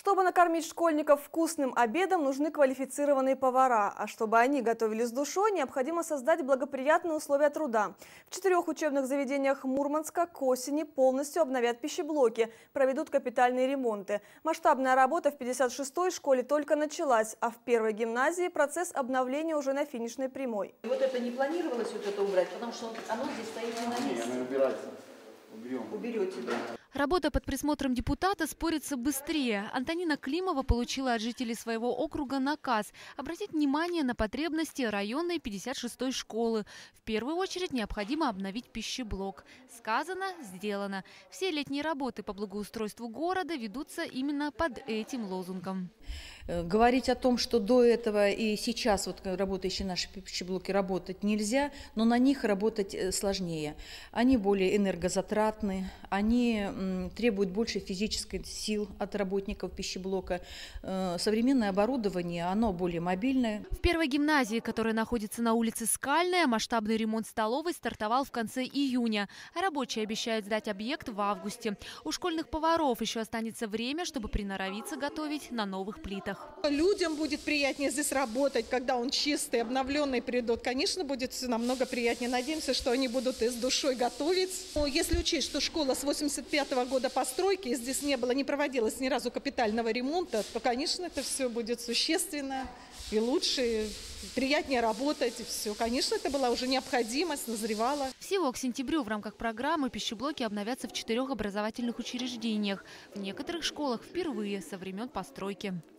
Чтобы накормить школьников вкусным обедом, нужны квалифицированные повара. А чтобы они готовили с душой, необходимо создать благоприятные условия труда. В 4 учебных заведениях Мурманска к осени полностью обновят пищеблоки, проведут капитальные ремонты. Масштабная работа в 56-й школе только началась, а в первой гимназии процесс обновления уже на финишной прямой. Вот это не планировалось вот это убрать, потому что оно здесь стоит не на месте. Оно убирается. Уберете, да? Работа под присмотром депутата спорится быстрее. Антонина Климова получила от жителей своего округа наказ обратить внимание на потребности районной 56-й школы. В первую очередь необходимо обновить пищеблок. Сказано, сделано. Все летние работы по благоустройству города ведутся именно под этим лозунгом. Говорить о том, что до этого и сейчас вот работающие наши пищеблоки работать нельзя, но на них работать сложнее. Они более энергозатратны, они требуют больше физической сил от работников пищеблока. Современное оборудование, оно более мобильное. В первой гимназии, которая находится на улице Скальная, масштабный ремонт столовой стартовал в конце июня. Рабочие обещают сдать объект в августе. У школьных поваров еще останется время, чтобы приноровиться готовить на новых плитах. Людям будет приятнее здесь работать, когда он чистый, обновленный придут. Конечно, будет все намного приятнее. Надеемся, что они будут и с душой готовить. Но если учесть, что школа с 85-го года постройки, здесь не проводилось ни разу капитального ремонта, то, конечно, это все будет существенно и лучше, приятнее работать. И все. Конечно, это была уже необходимость, назревала. Всего к сентябрю в рамках программы пищеблоки обновятся в 4 образовательных учреждениях. В некоторых школах впервые со времен постройки.